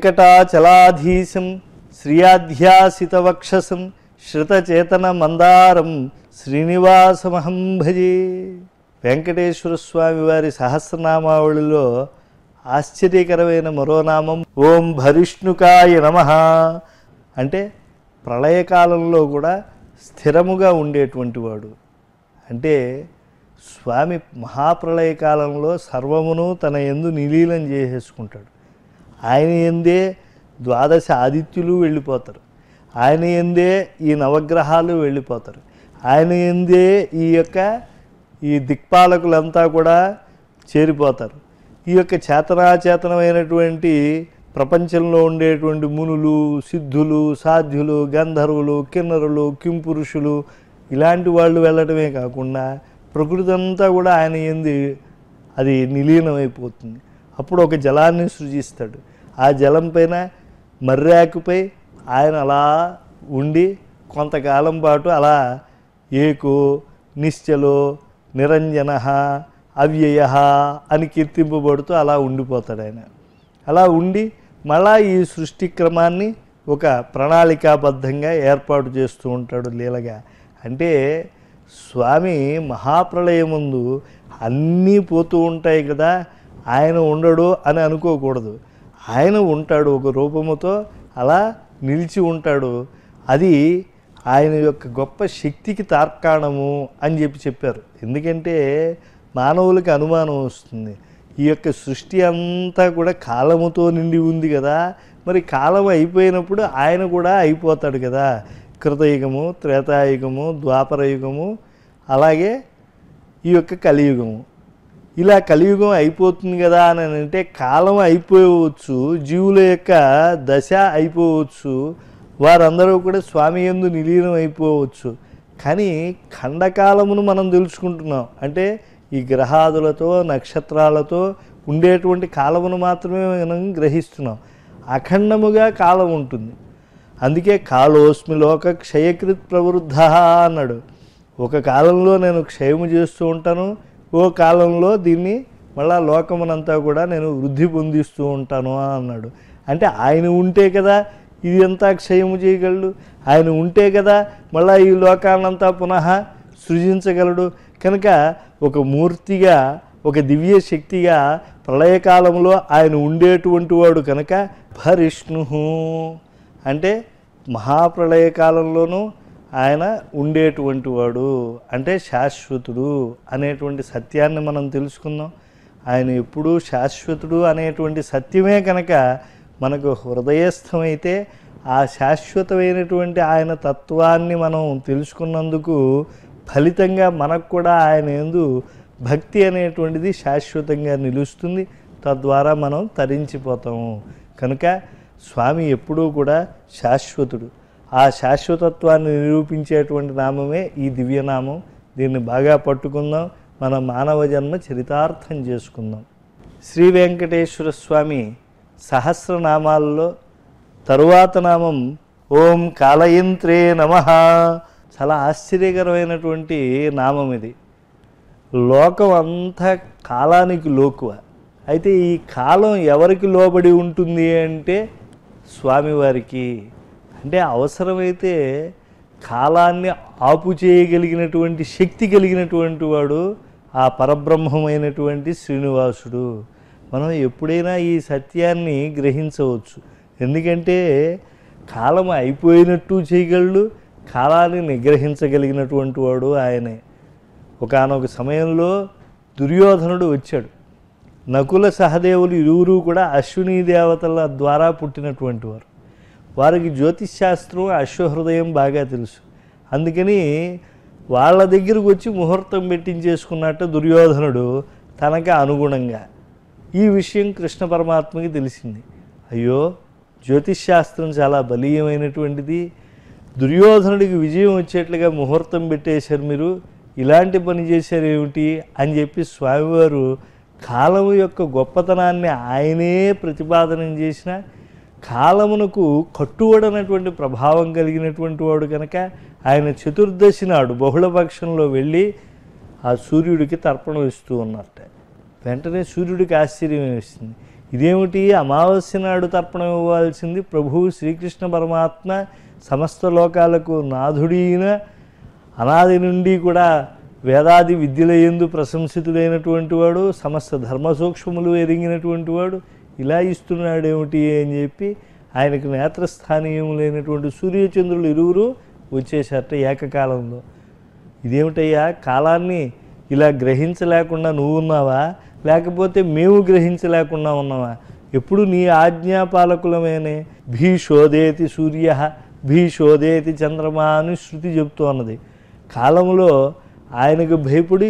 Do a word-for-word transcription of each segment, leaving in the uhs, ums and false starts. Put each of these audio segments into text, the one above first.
వెంకటాచలాధీశం శ్రియాధ్యాసితవక్షసం శ్రుతచేతన మందారం శ్రీనివాసమహం భజే. వెంకటేశ్వర స్వామి వారి సహస్రనామావళిలో ఆశ్చర్యకరమైన మరో నామం ఓం భరిష్ణుకాయ నమః. అంటే ప్రళయకాలంలో కూడా స్థిరముగా ఉండేటువంటి వాడు. అంటే స్వామి మహాప్రళయకాలంలో సర్వమును తన యందు నిలీనం చేసేసుకుంటాడు. ఆయన యందే ద్వాదశ ఆదిత్యులు వెళ్ళిపోతారు, ఆయన యందే ఈ నవగ్రహాలు వెళ్ళిపోతారు, ఆయన యందే ఈ యొక్క ఈ దిక్పాలకులంతా కూడా చేరిపోతారు. ఈ యొక్క చేతనాచేతనమైనటువంటి ప్రపంచంలో ఉండేటువంటి మునులు, సిద్ధులు, సాధ్యులు, గంధర్వులు, కిన్నరులు, కింపురుషులు ఇలాంటి వాళ్ళు వెళ్ళడమే కాకుండా ప్రకృతి అంతా కూడా ఆయన యందు అది నిలీనమైపోతుంది. అప్పుడు ఒక జలాన్ని సృజిస్తాడు. ఆ జలం పైన మర్రాకుపై ఆయన అలా ఉండి కొంతకాలం పాటు అలా ఏకో నిశ్చలో నిరంజన అవ్యయ అని కీర్తింపబడుతూ అలా ఉండిపోతాడు ఆయన. అలా ఉండి మళ్ళా ఈ సృష్టి క్రమాన్ని ఒక ప్రణాళికాబద్ధంగా ఏర్పాటు చేస్తూ ఉంటాడు లీలగా. అంటే స్వామి మహాప్రళయం ముందు అన్నీ పోతూ ఉంటాయి కదా, ఆయన ఉండడు అని అనుకోకూడదు. ఆయన ఉంటాడు, ఒక రూపముతో అలా నిలిచి ఉంటాడు. అది ఆయన యొక్క గొప్ప శక్తికి తార్కాణము అని చెప్పి చెప్పారు. ఎందుకంటే మానవులకి అనుమానం వస్తుంది, ఈ యొక్క సృష్టి అంతా కూడా కాలముతో నిండి ఉంది కదా, మరి కాలం అయిపోయినప్పుడు ఆయన కూడా అయిపోతాడు కదా. కృతయుగము, త్రేతాయుగము, ద్వాపరయుగము, అలాగే ఈ యొక్క కలియుగము. ఇలా కలియుగం అయిపోతుంది కదా అని అంటే కాలం అయిపోవచ్చు, జీవుల యొక్క దశ అయిపోవచ్చు, వారందరూ కూడా స్వామి యందు నిలీనం అయిపోవచ్చు. కానీ ఖండకాలమును మనం తెలుసుకుంటున్నాం. అంటే ఈ గ్రహాదులతో నక్షత్రాలతో ఉండేటువంటి కాలమును మాత్రమే మనం గ్రహిస్తున్నాం. అఖండముగా కాలం ఉంటుంది. అందుకే కాలోస్మి లోక క్షయకృత్ ప్రవృద్ధ అన్నాడు. ఒక కాలంలో నేను క్షయము చేస్తూ ఉంటాను, ఓ కాలంలో దీన్ని మళ్ళా లోకమునంతా కూడా నేను వృద్ధి పొందిస్తూ ఉంటాను అన్నాడు. అంటే ఆయన ఉంటే కదా ఇది అంతా క్షయము చేయగలడు, ఆయన ఉంటే కదా మళ్ళీ ఈ లోకాన్నంతా పునః సృజించగలడు. కనుక ఒక మూర్తిగా, ఒక దివ్య శక్తిగా ప్రళయకాలంలో ఆయన ఉండేటువంటి వాడు కనుక భరిష్ణు అంటే మహాప్రళయకాలంలోనూ ఆయన ఉండేటువంటి వాడు, అంటే శాశ్వతుడు అనేటువంటి సత్యాన్ని మనం తెలుసుకుందాం. ఆయన ఎప్పుడూ శాశ్వతుడు అనేటువంటి సత్యమే కనుక మనకు హృదయస్థమైతే ఆ శాశ్వతమైనటువంటి ఆయన తత్వాన్ని మనం తెలుసుకున్నందుకు ఫలితంగా మనకు కూడా ఆయన యందు భక్తి అనేటువంటిది శాశ్వతంగా నిలుస్తుంది. తద్వారా మనం తరించిపోతాము. కనుక స్వామి ఎప్పుడూ కూడా శాశ్వతుడు. ఆ శాశ్వతత్వాన్ని నిరూపించేటువంటి నామమే ఈ దివ్యనామం. దీన్ని బాగా పట్టుకుందాం, మన మానవ జన్మ చరితార్థం చేసుకుందాం. శ్రీ వెంకటేశ్వర స్వామి సహస్రనామాల్లో తరువాత నామం ఓం కాలయంత్రే నమః. చాలా ఆశ్చర్యకరమైనటువంటి నామం ఇది. లోకం అంతా కాలానికి లోకువ. అయితే ఈ కాలం ఎవరికి లోబడి ఉంటుంది అంటే స్వామివారికి. అంటే అవసరమైతే కాలాన్ని ఆపు చేయగలిగినటువంటి శక్తి కలిగినటువంటి వాడు ఆ పరబ్రహ్మమైనటువంటి శ్రీనివాసుడు. మనం ఎప్పుడైనా ఈ సత్యాన్ని గ్రహించవచ్చు. ఎందుకంటే కాలం అయిపోయినట్టు చేయగలడు, కాలాన్ని నిగ్రహించగలిగినటువంటి వాడు ఆయనే. ఒకానొక సమయంలో దుర్యోధనుడు వచ్చాడు. నకుల సహదేవులు ఇరువురు కూడా అశ్వినీ దేవతల ద్వారా పుట్టినటువంటి వారు. వారికి జ్యోతిష్శాస్త్రం, అశ్వహృదయం బాగా తెలుసు. అందుకని వాళ్ళ దగ్గరకు వచ్చి ముహూర్తం పెట్టించేసుకున్నట్టు దుర్యోధనుడు తనకి అనుగుణంగా. ఈ విషయం కృష్ణ పరమాత్మకి తెలిసింది. అయ్యో, జ్యోతిష్శాస్త్రం చాలా బలీయమైనటువంటిది, దుర్యోధనుడికి విజయం వచ్చేట్లుగా ముహూర్తం పెట్టేశారు, మీరు ఇలాంటి పని చేశారు ఏమిటి అని చెప్పి స్వామివారు కాలము యొక్క గొప్పతనాన్ని ఆయనే ప్రతిపాదన చేసిన, కాలమునకు కట్టుబడినటువంటి ప్రభావం కలిగినటువంటి వాడు కనుక ఆయన చతుర్దశి నాడు బహుళపక్షంలో వెళ్ళి ఆ సూర్యుడికి తర్పణం ఇస్తూ ఉన్నట్ట. వెంటనే సూర్యుడికి ఆశ్చర్యం వేసింది, ఇదేమిటి అమావాస్య నాడు తర్పణం ఇవ్వాల్సింది ప్రభువు శ్రీకృష్ణ పరమాత్మ సమస్త లోకాలకు నాథుడైన అనాది నుండి కూడా వేదాది విద్యల యందు ప్రశంసితుడైనటువంటి వాడు సమస్త ధర్మ సూక్ష్మములు ఎరిగినటువంటి వాడు ఇలా ఇస్తున్నాడేమిటి అని చెప్పి ఆయనకు నేత్రస్థానీయములైనటువంటి సూర్యచంద్రులు ఇరువురు వచ్చేసట ఏకకాలంలో. ఇదేమిటయ్యా కాలాన్ని ఇలా గ్రహించలేకుండా నువ్వు ఉన్నావా, లేకపోతే మేము గ్రహించలేకుండా ఉన్నావా? ఎప్పుడు నీ ఆజ్ఞాపాలకులమేనే. భీషోదేతి సూర్య భీషోదేతి చంద్రమా అని శృతి చెప్తూ ఉన్నది. కాలంలో ఆయనకు భయపడి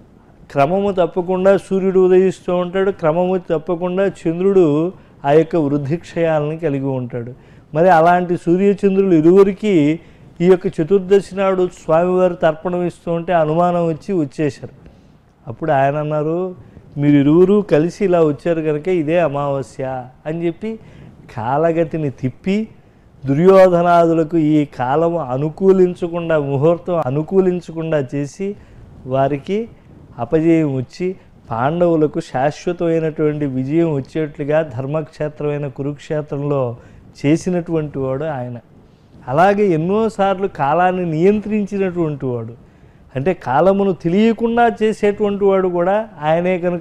క్రమము తప్పకుండా సూర్యుడు ఉదయిస్తూ ఉంటాడు, క్రమము తప్పకుండా చంద్రుడు ఆ యొక్క వృద్ధిక్షయాలని కలిగి ఉంటాడు. మరి అలాంటి సూర్యచంద్రులు ఇరువురికి ఈ యొక్క చతుర్దశి నాడు స్వామివారు తర్పణం ఇస్తూ ఉంటే అనుమానం వచ్చి వచ్చేశారు. అప్పుడు ఆయన అన్నారు, మీరు ఇరువురు కలిసి ఇలా వచ్చారు కనుక ఇదే అమావాస్య అని చెప్పి కాలగతిని తిప్పి దుర్యోధనాదులకు ఈ కాలము అనుకూలించకుండా, ముహూర్తం అనుకూలించకుండా చేసి వారికి అపజయం వచ్చి పాండవులకు శాశ్వతమైనటువంటి విజయం వచ్చేట్లుగా ధర్మక్షేత్రమైన కురుక్షేత్రంలో చేసినటువంటి వాడు ఆయన. అలాగే ఎన్నోసార్లు కాలాన్ని నియంత్రించినటువంటి వాడు, అంటే కాలమును తెలియకుండా చేసేటువంటి వాడు కూడా ఆయనే కనుక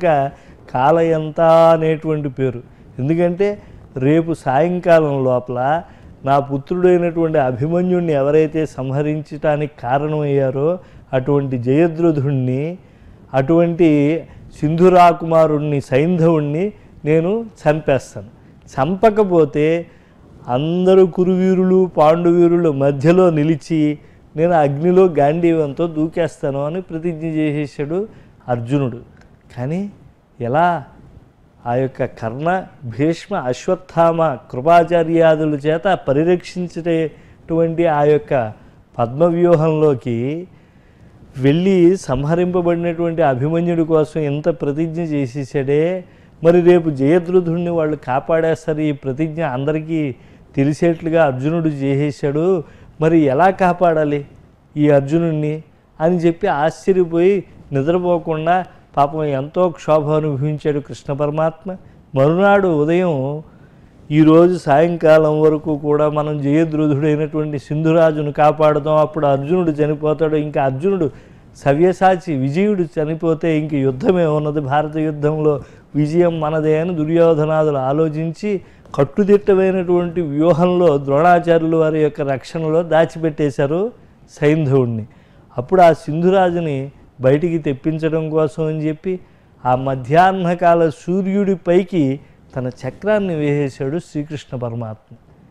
కాలయంత అనేటువంటి పేరు. ఎందుకంటే రేపు సాయంకాలం లోపల నా పుత్రుడైనటువంటి అభిమన్యుణ్ణి ఎవరైతే సంహరించడానికి కారణమయ్యారో అటువంటి జయద్రథుణ్ణి, అటువంటి సింధురాకుమారుణ్ణి సైంధవుణ్ణి నేను చంపేస్తాను. చంపకపోతే అందరూ కురువీరులు పాండువీరుల మధ్యలో నిలిచి నేను అగ్నిలో గాంధీవంతో దూకేస్తాను అని ప్రతిజ్ఞ చేసేసాడు అర్జునుడు. కానీ ఎలా ఆ యొక్క కర్ణ భీష్మ అశ్వత్థామ కృపాచార్యాదుల చేత పరిరక్షించేటువంటి ఆ యొక్క పద్మవ్యూహంలోకి వెళ్ళి సంహరింపబడినటువంటి అభిమన్యుడి కోసం ఎంత ప్రతిజ్ఞ చేసేసాడే. మరి రేపు జయద్రథుడిని వాళ్ళు కాపాడేస్తారు, ఈ ప్రతిజ్ఞ అందరికీ తెలిసేట్లుగా అర్జునుడు చేసేసాడు, మరి ఎలా కాపాడాలి ఈ అర్జునుడిని అని చెప్పి ఆశ్చర్యపోయి నిద్రపోకుండా పాపం ఎంతో క్షోభ అనుభవించాడు కృష్ణ పరమాత్మ. మరునాడు ఉదయం ఈరోజు సాయంకాలం వరకు కూడా మనం జయద్రథుడైనటువంటి సింధురాజును కాపాడుతాం, అప్పుడు అర్జునుడు చనిపోతాడు, ఇంకా అర్జునుడు సవ్యసాచి విజయుడు చనిపోతే ఇంక యుద్ధమే ఉన్నది, భారత యుద్ధంలో విజయం మనదే అని దుర్యోధనాదులు ఆలోచించి కట్టుదిట్టమైనటువంటి వ్యూహంలో ద్రోణాచార్యులు వారి యొక్క రక్షణలో దాచిపెట్టేశారు సైంధవుణ్ణి. అప్పుడు ఆ సింధురాజుని బయటికి తెప్పించడం కోసం అని చెప్పి ఆ మధ్యాహ్నకాల సూర్యుడి పైకి తన చక్రాన్ని వేసేశాడు శ్రీకృష్ణ పరమాత్మ.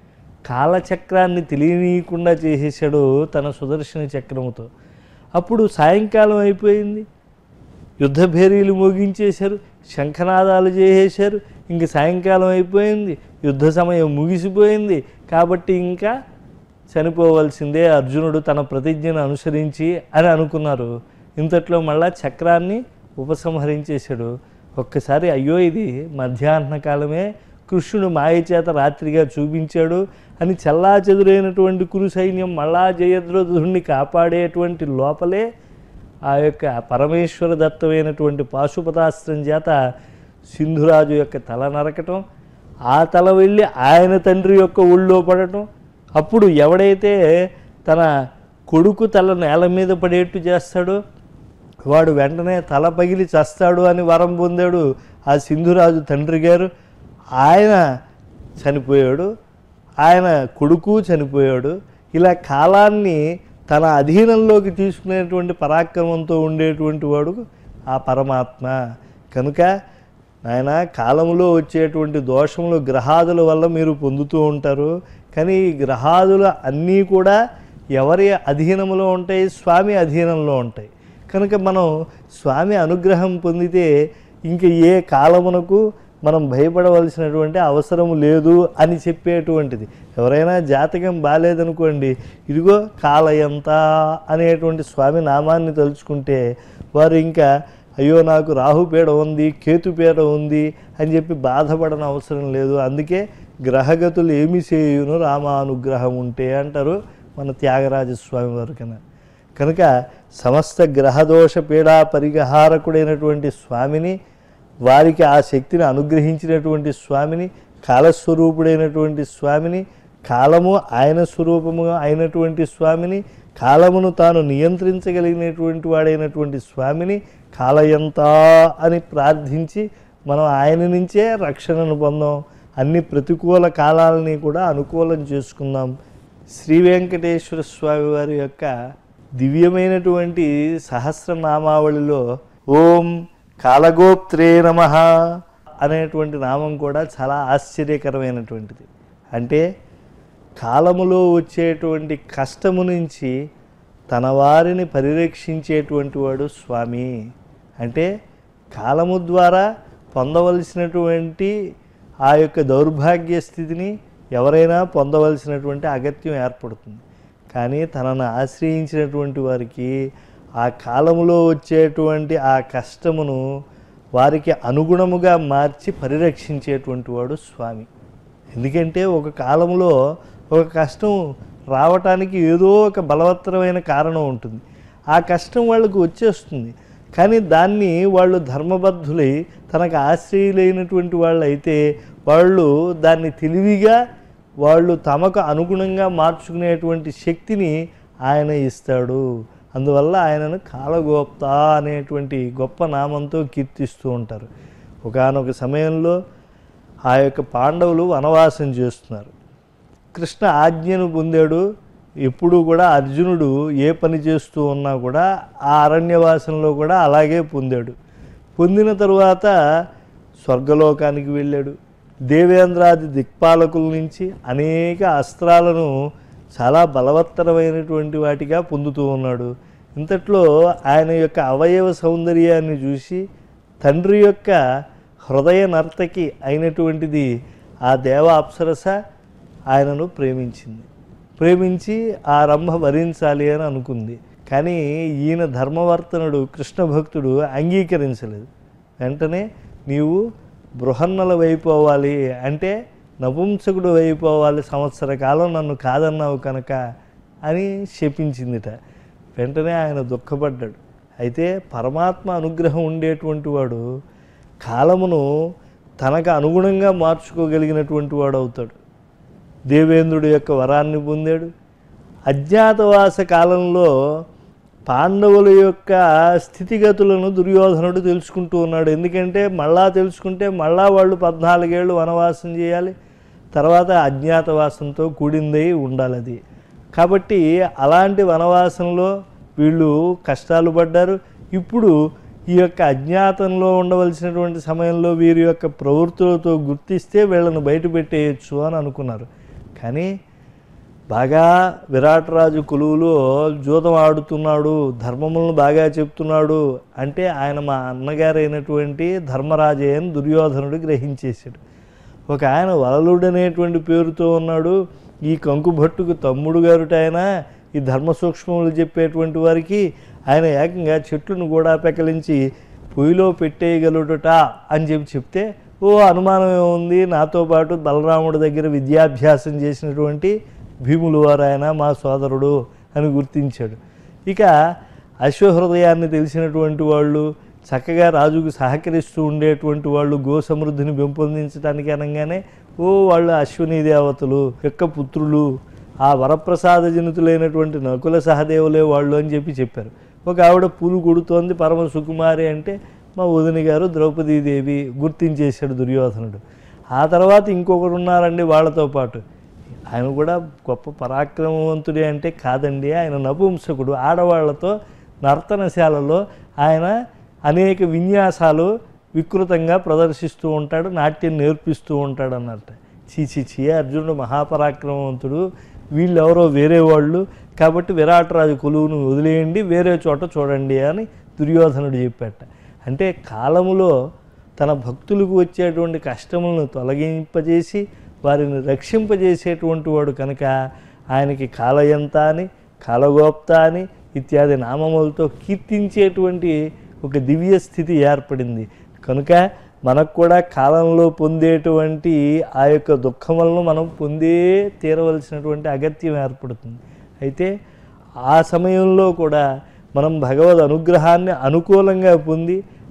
కాలచక్రాన్ని తెలియనీయకుండా చేసేసాడు తన సుదర్శన చక్రముతో. అప్పుడు సాయంకాలం అయిపోయింది, యుద్ధ భేరీలు మోగించేశారు, శంఖనాదాలు చేసేశారు, ఇంక సాయంకాలం అయిపోయింది, యుద్ధ సమయం ముగిసిపోయింది, కాబట్టి ఇంకా చనిపోవలసిందే అర్జునుడు తన ప్రతిజ్ఞను అనుసరించి అని అనుకున్నారు. ఇంతట్లో మళ్ళా చక్రాన్ని ఉపసంహరించేశాడు. ఒక్కసారి అయ్యో ఇది మధ్యాహ్న కాలమే, కృష్ణుడు మాయ చేత రాత్రిగా చూపించాడు అని చల్లా చెదురైనటువంటి కురు సైన్యం మళ్ళా జయద్రథుడిని కాపాడేటువంటి లోపలే ఆ యొక్క పరమేశ్వర దత్తమైనటువంటి పాశుపతాస్త్రం చేత సింధురాజు యొక్క తల నరకటం, ఆ తల వెళ్ళి ఆయన తండ్రి యొక్క ఒళ్ళో పడటం, అప్పుడు ఎవడైతే తన కొడుకు తల నేల మీద పడేట్టు చేస్తాడో వాడు వెంటనే తల పగిలి చస్తాడు అని వరం పొందాడు ఆ సింధురాజు తండ్రి గారు. ఆయన చనిపోయాడు, ఆయన కొడుకు చనిపోయాడు. ఇలా కాలాన్ని తన అధీనంలోకి తీసుకునేటువంటి పరాక్రమంతో ఉండేటువంటి వాడు ఆ పరమాత్మ. కనుక ఆయన కాలంలో వచ్చేటువంటి దోషములు గ్రహాదుల వల్ల మీరు పొందుతూ ఉంటారు, కానీ ఈ గ్రహాదులు అన్నీ కూడా ఎవరి అధీనంలో ఉంటాయి? స్వామి అధీనంలో ఉంటాయి. కనుక మనం స్వామి అనుగ్రహం పొందితే ఇంక ఏ కాలమునకు మనం భయపడవలసినటువంటి అవసరం లేదు అని చెప్పేటువంటిది. ఎవరైనా జాతకం బాగాలేదనుకోండి, ఇదిగో కాలయంత అనేటువంటి స్వామి నామాన్ని తలుచుకుంటే వారు ఇంకా అయ్యో నాకు రాహుపీడ ఉంది, కేతుపీడ ఉంది అని చెప్పి బాధపడని అవసరం లేదు. అందుకే గ్రహగతులు ఏమి చేయును రామానుగ్రహం ఉంటే అంటారు మన త్యాగరాజస్వామి వారు కన్నా. కనుక సమస్త గ్రహదోష పీడా పరిహారకుడైనటువంటి స్వామిని వారికి ఆ శక్తిని అనుగ్రహించినటువంటి స్వామిని, కాలస్వరూపుడైనటువంటి స్వామిని, కాలము ఆయన స్వరూపముగా అయినటువంటి స్వామిని, కాలమును తాను నియంత్రించగలిగినటువంటి వాడైనటువంటి స్వామిని కాలయంతా అని ప్రార్థించి మనం ఆయన నుంచే రక్షణను పొందాం. అన్ని ప్రతికూల కాలాలని కూడా అనుకూలం చేసుకుందాం. శ్రీ వెంకటేశ్వర స్వామి వారి యొక్క దివ్యమైనటువంటి సహస్రనామావళిలో ఓం కాలగోప్త్రే నమః అనేటువంటి నామం కూడా చాలా ఆశ్చర్యకరమైనటువంటిది. అంటే కాలములో వచ్చేటువంటి కష్టము నుంచి తన వారిని పరిరక్షించేటువంటి వాడు స్వామి. అంటే కాలము ద్వారా పొందవలసినటువంటి ఆ యొక్క దౌర్భాగ్య స్థితిని ఎవరైనా పొందవలసినటువంటి అగత్యం ఏర్పడుతుంది. కానీ తనను ఆశ్రయించినటువంటి వారికి ఆ కాలములో వచ్చేటువంటి ఆ కష్టమును వారికి అనుగుణముగా మార్చి పరిరక్షించేటువంటి వాడు స్వామి. ఎందుకంటే ఒక కాలంలో ఒక కష్టం రావటానికి ఏదో ఒక బలవత్తరమైన కారణం ఉంటుంది. ఆ కష్టం వాళ్ళకు వచ్చేస్తుంది. కానీ దాన్ని వాళ్ళు ధర్మబద్ధులై తనకు ఆశ్రయులైనటువంటి వాళ్ళు అయితే వాళ్ళు దాన్ని తెలివిగా వాళ్ళు తమకు అనుగుణంగా మార్చుకునేటువంటి శక్తిని ఆయన ఇస్తాడు. అందువల్ల ఆయనను కాలగోప్త అనేటువంటి గొప్ప నామంతో కీర్తిస్తూ ఉంటారు. ఒకానొక సమయంలో ఆ యొక్క పాండవులు వనవాసం చేస్తున్నారు. కృష్ణ ఆజ్ఞను పొందాడు. ఎప్పుడూ కూడా అర్జునుడు ఏ పని చేస్తూ ఉన్నా కూడా ఆ అరణ్యవాసంలో కూడా అలాగే పొందాడు. పొందిన తరువాత స్వర్గలోకానికి వెళ్ళాడు. దేవేంద్రాది దిక్పాలకుల నుంచి అనేక అస్త్రాలను చాలా బలవత్తరమైనటువంటి వాటిగా పొందుతూ ఉన్నాడు. ఇంతట్లో ఆయన యొక్క అవయవ సౌందర్యాన్ని చూసి తండ్రి యొక్క హృదయ నర్తకి అయినటువంటిది ఆ దేవ అప్సరస ఆయనను ప్రేమించింది. ప్రేమించి ఆ రంభ వరించాలి అని అనుకుంది. కానీ ఈయన ధర్మవర్తనుడు కృష్ణ భక్తుడు అంగీకరించలేదు. వెంటనే నీవు బృహన్నల వైపోవాలి, అంటే నపుంసకుడు అయిపోవాలి, సంవత్సర కాలం నన్ను కాదన్నావు కనుక అని శపించిందిట. వెంటనే ఆయన దుఃఖపడ్డాడు. అయితే పరమాత్మ అనుగ్రహం ఉండేటువంటి వాడు కాలమును తనకు అనుగుణంగా మార్చుకోగలిగినటువంటి వాడు అవుతాడు. దేవేంద్రుడి యొక్క వరాన్ని పొందాడు. అజ్ఞాతవాస కాలంలో పాండవుల యొక్క స్థితిగతులను దుర్యోధనుడు తెలుసుకుంటూ ఉన్నాడు. ఎందుకంటే మళ్ళా తెలుసుకుంటే మళ్ళా వాళ్ళు పద్నాలుగేళ్ళు వనవాసం చేయాలి, తర్వాత అజ్ఞాతవాసంతో కూడిందై ఉండాలి అది. కాబట్టి అలాంటి వనవాసంలో వీళ్ళు కష్టాలు పడ్డారు. ఇప్పుడు ఈ యొక్క అజ్ఞాతంలో ఉండవలసినటువంటి సమయంలో వీరి యొక్క ప్రవృత్తులతో గుర్తిస్తే వీళ్ళను బయట పెట్టేయచ్చు అని అనుకున్నారు. కానీ బాగా విరాటరాజు కొలువులో జూదం ఆడుతున్నాడు, ధర్మములను బాగా చెప్తున్నాడు అంటే ఆయన మా అన్నగారైనటువంటి ధర్మరాజే అని దుర్యోధనుడు గ్రహించేశాడు. ఒక ఆయన వలలుడనేటువంటి పేరుతో ఉన్నాడు. ఈ కంకుభట్టుకు తమ్ముడు గారుట ఆయన ఈ ధర్మ సూక్ష్మములు చెప్పేటువంటి వారికి ఆయన ఏకంగా చెట్లను కూడా పెకలించి పొయ్యిలో పెట్టేయగలుగుట అని చెప్పి చెప్తే ఓ అనుమానం ఏముంది, నాతో పాటు బలరాముడి దగ్గర విద్యాభ్యాసం చేసినటువంటి భీములు వారు ఆయన మా సోదరుడు అని గుర్తించాడు. ఇక అశ్వహృదయాన్ని తెలిసినటువంటి వాళ్ళు, చక్కగా రాజుకు సహకరిస్తూ ఉండేటువంటి వాళ్ళు, గో సమృద్ధిని పెంపొందించడానికి అనగానే ఓ వాళ్ళు అశ్విని దేవతలు యొక్క పుత్రులు, ఆ వరప్రసాద జనితులైనటువంటి నకుల సహదేవులే వాళ్ళు అని చెప్పి చెప్పారు. ఒక ఆవిడ పూలు కొడుతోంది పరమ సుకుమారి అంటే మా వదిన గారు ద్రౌపదీదేవి గుర్తించేశాడు దుర్యోధనుడు. ఆ తర్వాత ఇంకొకరు ఉన్నారండి వాళ్ళతో పాటు. ఆయన కూడా గొప్ప పరాక్రమవంతుడే అంటే కాదండి, ఆయన నపుంసకుడు. ఆడవాళ్లతో నర్తనశాలలో ఆయన అనేక విన్యాసాలు వికృతంగా ప్రదర్శిస్తూ ఉంటాడు, నాట్యం నేర్పిస్తూ ఉంటాడు అన్నట్ట. చీచి చీ అర్జునుడు మహాపరాక్రమవంతుడు, వీళ్ళెవరో వేరే వాళ్ళు, కాబట్టి విరాటరాజు కొలువును వదిలేయండి, వేరే చోట చూడండి అని దుర్యోధనుడు చెప్పాట. అంటే కాలములో తన భక్తులకు వచ్చేటువంటి కష్టములను తొలగింపజేసి వారిని రక్షింపజేసేటువంటి వాడు కనుక ఆయనకి కాలయంత అని, కాలగోప్త అని ఇత్యాది నామములతో కీర్తించేటువంటి ఒక దివ్య స్థితి ఏర్పడింది. కనుక మనకు కూడా కాలంలో పొందేటువంటి ఆ యొక్క దుఃఖములను మనం పొందే తీరవలసినటువంటి అగత్యం ఏర్పడుతుంది. అయితే ఆ సమయంలో కూడా మనం భగవద్ అనుగ్రహాన్ని అనుకూలంగా పొంది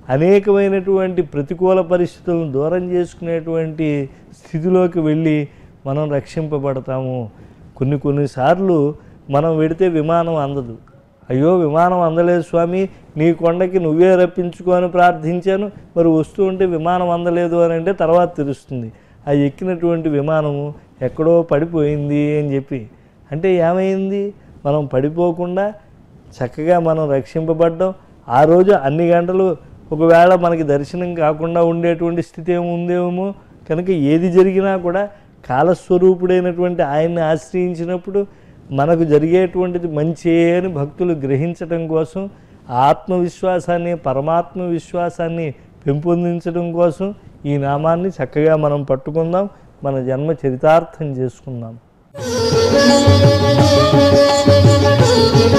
అనేకమైనటువంటి ప్రతికూల పరిస్థితులను దూరం చేసుకునేటువంటి స్థితిలోకి వెళ్ళి మనం రక్షింపబడతాము. కొన్ని కొన్నిసార్లు మనం వెడితే విమానం అందదు. అయ్యో విమానం అందలేదు స్వామి, నీ కొండకి నువ్వే రప్పించుకొని ప్రార్థించాను, మరి వస్తూ ఉంటే విమానం అందలేదు అని అంటే తర్వాత తెలుస్తుంది ఆ ఎక్కినటువంటి విమానము ఎక్కడో పడిపోయింది అని చెప్పి. అంటే ఏమైంది? మనం పడిపోకుండా చక్కగా మనం రక్షింపబడ్డాం. ఆ రోజు అన్ని గంటలు ఒకవేళ మనకి దర్శనం కాకుండా ఉండేటువంటి స్థితి ఏమి ఉందేమో. కనుక ఏది జరిగినా కూడా కాలస్వరూపుడైనటువంటి ఆయన్ని ఆశ్రయించినప్పుడు మనకు జరిగేటువంటిది మంచి అని భక్తులు గ్రహించడం కోసం, ఆత్మవిశ్వాసాన్ని పరమాత్మ విశ్వాసాన్ని పెంపొందించడం కోసం ఈ నామాన్ని చక్కగా మనం పట్టుకుందాం, మన జన్మ చరితార్థం చేసుకుందాం.